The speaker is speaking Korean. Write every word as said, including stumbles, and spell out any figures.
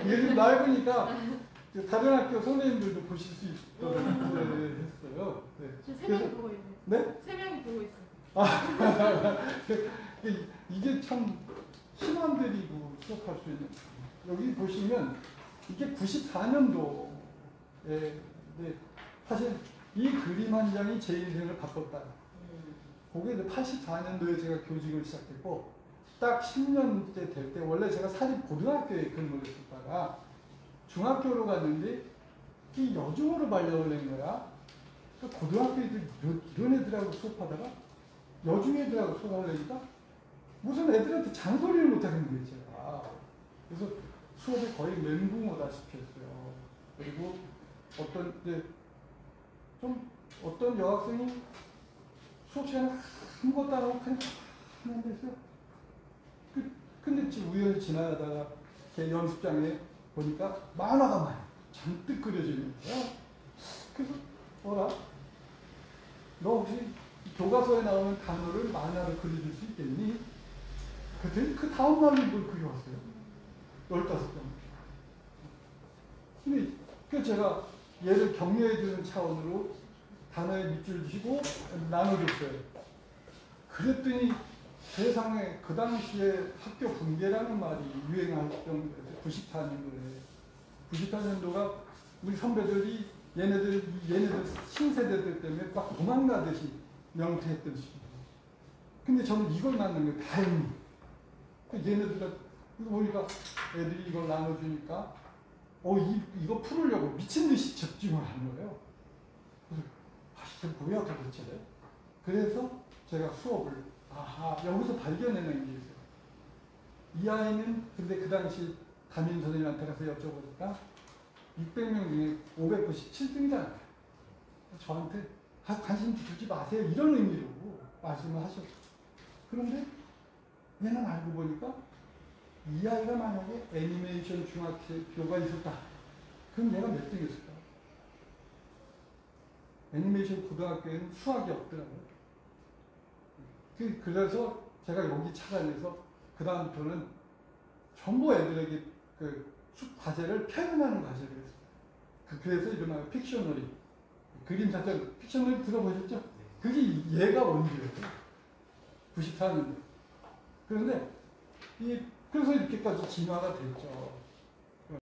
이게 좀 넓으니까 다른 학교 선생님들도 보실 수 있도록 했어요. 네. 세 명이 보고 있네요. 네? 세 명이 보고 있어요. 아, 이게 참 희망들이고 수업할 수 있는. 여기 보시면 이게 구십사 년도에 네, 사실 이 그림 한 장이 제 인생을 바꿨다. 그게 팔십사 년도에 제가 교직을 시작했고 딱 십 년째 될 때 원래 제가 사립 고등학교에 근무를 했다가 중학교로 갔는데 이 여중으로 발령을 낸 거야. 그러니까 고등학교 애들 이런 애들하고 수업하다가 여중 애들하고 수업을 하니까 무슨 애들한테 잔소리를 못하겠는 거예요 제가. 그래서 수업에 거의 멘붕오다시피 했어요. 그리고 어떤 이제 좀 어떤 여학생이 수업 시간에 아무것도 안 하고 그냥 하는 데 있어요. 그, 근데 지금 우연히 지나가다가 제 연습장에 보니까 만화가 많이 잔뜩 그려지는 거야. 그래서 뭐라? 너 혹시 교과서에 나오는 단어를 만화로 그려줄 수 있겠니? 그랬더니 그 다음 날 이걸 그려왔어요. 열다섯 장. 근데 그 제가 얘를 격려해 주는 차원으로 단어에 밑줄 치고 나눠줬어요. 그랬더니 세상에 그 당시에 학교 분계라는 말이 유행할 정도였어요. 구십사 년도에. 구십사 년도가 우리 선배들이 얘네들, 얘네들 신세대들 때문에 막 도망가듯이 명퇴했던 시기. 근데 저는 이걸 만난 거예요. 다행히. 얘네들가 이거 보니까 애들이 이걸 나눠주니까 어, 이, 이거 풀으려고 미친 듯이 집중을 하는 거예요. 그래서 아, 이게 뭐야 도대체. 그래서 제가 수업을 아하 여기서 발견해낸 게 있어요. 이 아이는 근데 그 당시 담임 선생님한테 가서 여쭤보니까 육백 명 중에 오백구십칠 등이잖아요. 저한테 아, 관심 주지 마세요 이런 의미로 말씀을 하셨어요. 그런데 얘는 알고 보니까 이 아이가 만약에 애니메이션 중학교가 있었다. 그럼 얘가 몇 등이었을까? 애니메이션 고등학교에는 수학이 없더라고요. 그, 그래서 제가 여기 찾아내서 그 다음부터는 전부 애들에게 그 과제를 표현하는 과제를 했어요. 그, 그래서 이름하여 픽셔너리. 그림 자체, 픽셔너리 들어보셨죠? 그게 얘가 원조예요. 구십사 년도. 그런데 이 그래서 이렇게까지 진화가 됐죠.